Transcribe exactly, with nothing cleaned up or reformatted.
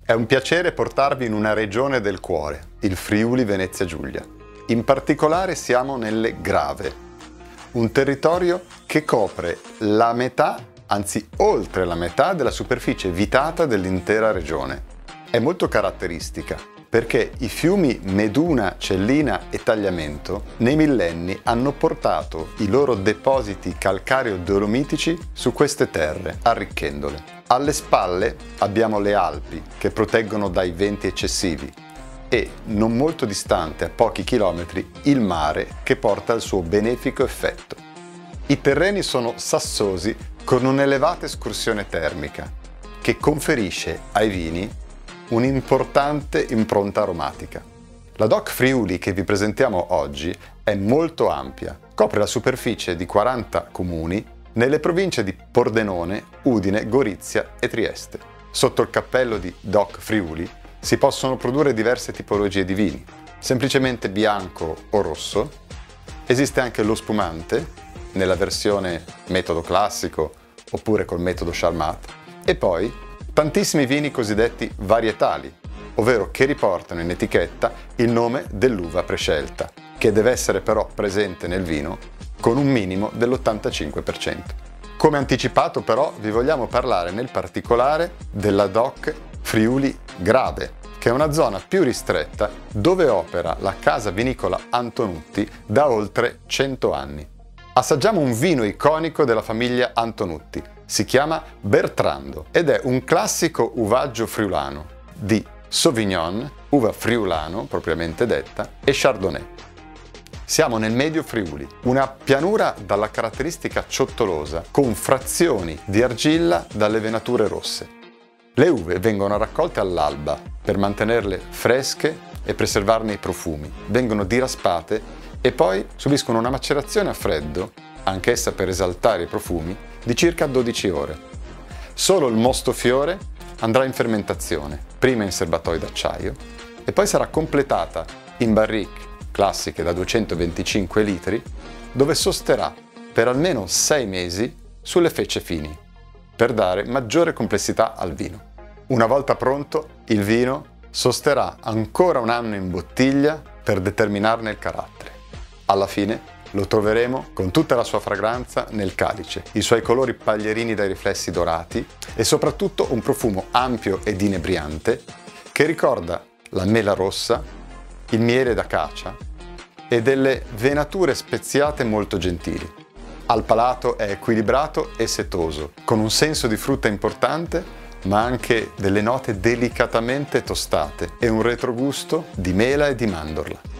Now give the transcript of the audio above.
È un piacere portarvi in una regione del cuore, il Friuli Venezia Giulia. In particolare siamo nelle Grave, un territorio che copre la metà, anzi oltre la metà della superficie vitata dell'intera regione. È molto caratteristica perché i fiumi Meduna, Cellina e Tagliamento nei millenni hanno portato i loro depositi calcareo-dolomitici su queste terre, arricchendole. Alle spalle abbiamo le Alpi che proteggono dai venti eccessivi e, non molto distante, a pochi chilometri, il mare che porta il suo benefico effetto. I terreni sono sassosi con un'elevata escursione termica che conferisce ai vini un'importante impronta aromatica. La D O C Friuli che vi presentiamo oggi è molto ampia, copre la superficie di quaranta comuni nelle province di Pordenone, Udine, Gorizia e Trieste. Sotto il cappello di D O C Friuli si possono produrre diverse tipologie di vini, semplicemente bianco o rosso. Esiste anche lo spumante, nella versione metodo classico oppure col metodo Charmat, e poi tantissimi vini cosiddetti varietali, ovvero che riportano in etichetta il nome dell'uva prescelta, che deve essere però presente nel vino con un minimo dell'ottantacinque per cento. Come anticipato però vi vogliamo parlare nel particolare della D O C Friuli Grave, che è una zona più ristretta dove opera la casa vinicola Antonutti da oltre cento anni. Assaggiamo un vino iconico della famiglia Antonutti, si chiama Bertrando ed è un classico uvaggio friulano di Sauvignon, uva friulano propriamente detta, e Chardonnay. Siamo nel Medio Friuli, una pianura dalla caratteristica ciottolosa con frazioni di argilla dalle venature rosse. Le uve vengono raccolte all'alba per mantenerle fresche e preservarne i profumi, vengono diraspate e poi subiscono una macerazione a freddo, anch'essa per esaltare i profumi, di circa dodici ore. Solo il mostofiore andrà in fermentazione, prima in serbatoi d'acciaio e poi sarà completata in barrique classiche da duecentoventicinque litri, dove sosterrà per almeno sei mesi sulle fecce fini, per dare maggiore complessità al vino. Una volta pronto, il vino sosterrà ancora un anno in bottiglia per determinarne il carattere. Alla fine lo troveremo con tutta la sua fragranza nel calice, i suoi colori paglierini dai riflessi dorati e soprattutto un profumo ampio ed inebriante che ricorda la mela rossa, il miele d'acacia e delle venature speziate molto gentili. Al palato è equilibrato e setoso, con un senso di frutta importante, ma anche delle note delicatamente tostate e un retrogusto di mela e di mandorla.